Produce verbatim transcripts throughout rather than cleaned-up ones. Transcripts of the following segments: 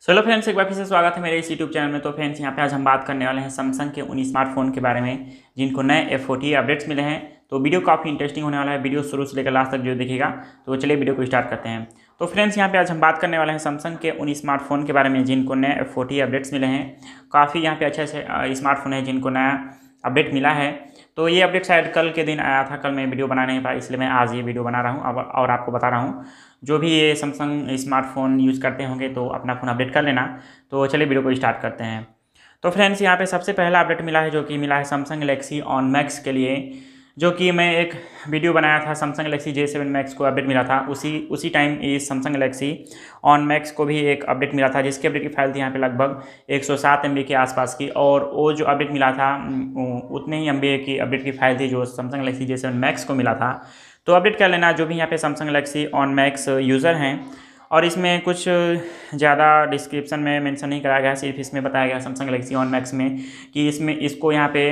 Hello friends, एक बार फिर से स्वागत है मेरे इस यूट्यूब चैनल में। तो फ्रेंड्स, यहाँ पे आज हम बात करने वाले हैं सैमसंग के उन स्मार्टफोन के बारे में जिनको नए एफ फोर्टी अपडेट्स मिले हैं। तो वीडियो काफ़ी इंटरेस्टिंग होने वाला है, वीडियो शुरू से लेकर लास्ट तक जो देखिएगा। तो चलिए वीडियो को स्टार्ट करते हैं। तो फ्रेंड्स, यहाँ पे आज हम बात करने वाले हैं सैमसंग के उन स्मार्टफोन के बारे में जिनको नए एफ फोर्टी अपडेट्स मिले हैं। काफ़ी यहाँ पे अच्छे अच्छे स्मार्टफोन है जिनको नया अपडेट मिला है। तो ये अपडेट शायद कल के दिन आया था, कल मैं वीडियो बना नहीं पाया, इसलिए मैं आज ये वीडियो बना रहा हूँ अब और आपको बता रहा हूँ। जो भी ये सैमसंग स्मार्टफोन यूज़ करते होंगे तो अपना फ़ोन अपडेट कर लेना। तो चलिए वीडियो को स्टार्ट करते हैं। तो फ्रेंड्स, यहाँ पे सबसे पहला अपडेट मिला है जो कि मिला है सैमसंग गैलेक्सी ऑन मैक्स के लिए, जो कि मैं एक वीडियो बनाया था। Samsung Galaxy J seven Max को अपडेट मिला था, उसी उसी टाइम इस सैमसंग गैलेक्सी ऑन मैक्स को भी एक अपडेट मिला था, जिसकी अपडेट की फाइल थी यहाँ पे लगभग एक सौ सात एम बी के आसपास की। और वो जो अपडेट मिला था उतने ही एम बी की अपडेट की फाइल थी जो Samsung Galaxy J seven Max को मिला था। तो अपडेट कर लेना जो भी यहाँ पे Samsung Galaxy On Max user हैं। और इसमें कुछ ज़्यादा डिस्क्रिप्शन में मेंशन नहीं कराया गया, सिर्फ इसमें बताया गया सैमसंग गैलेक्सी ऑन मैक्स में कि इसमें इसको यहाँ पे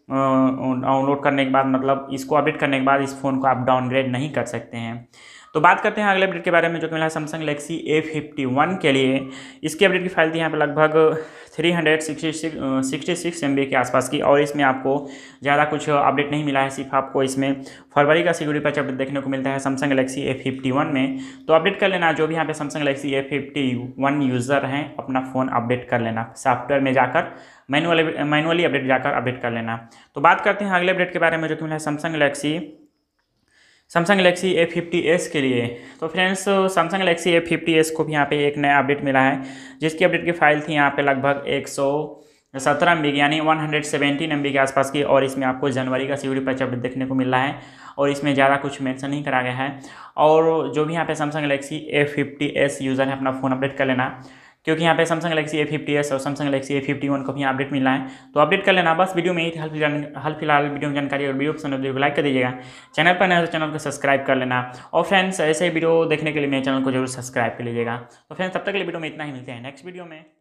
डाउनलोड करने के बाद, मतलब इसको अपडेट करने के बाद इस फ़ोन को आप डाउनग्रेड नहीं कर सकते हैं। तो बात करते हैं अगले अपडेट के बारे में जो कि मिला है Samsung Galaxy A fifty one के लिए। इसकी अपडेट की फाइल थी यहाँ पे लगभग three hundred sixty six sixty six M B के आसपास की। और इसमें आपको ज़्यादा कुछ अपडेट नहीं मिला है, सिर्फ आपको इसमें फरवरी का सिक्योरिटी पैच अपडेट देखने को मिलता है Samsung Galaxy A fifty one में। तो अपडेट कर लेना जो भी यहाँ पे Samsung Galaxy A fifty one user हैं, अपना फ़ोन अपडेट कर लेना, सॉफ्टवेयर में जाकर मैनुअली मैनुअली अपडेट जाकर अपडेट कर लेना। तो बात करते हैं अगले अपडेट के बारे में जो कि मिला है Samsung Galaxy Samsung Galaxy A fifty S के लिए। तो friends, Samsung Galaxy A fifty S को भी यहाँ पे एक नया अपडेट मिला है, जिसकी अपडेट की फाइल थी यहाँ पे लगभग एक सौ सत्रह एम बी की, यानी one hundred seventeen M B के आसपास की। और इसमें आपको जनवरी का सिक्योरिटी पैच अपडेट देखने को मिल रहा है, और इसमें ज़्यादा कुछ मेंशन नहीं करा गया है। और जो भी यहाँ पे Samsung Galaxy A fifty S user है, अपना फ़ोन अपडेट कर लेना, क्योंकि यहाँ पे Samsung Galaxy A fifty S और Samsung Galaxy A fifty one को भी अपडेट मिला है। तो अपडेट कर लेना बस। वीडियो में ही हाल फिलहाल हाल फिलहाल वीडियो में जानकारी, और वीडियो पसंद है वीडियो को लाइक कर दीजिएगा। चैनल पर नए हो तो चैनल को सब्सक्राइब कर लेना। और फ्रेंड्स, ऐसे ही वीडियो देखने के लिए मेरे चैनल को जरूर सब्सक्राइब कर लीजिएगा। तो फ्रेंड्स, तब तक के लिए वीडियो में इतना ही, मिलते हैं नेक्स्ट वीडियो में।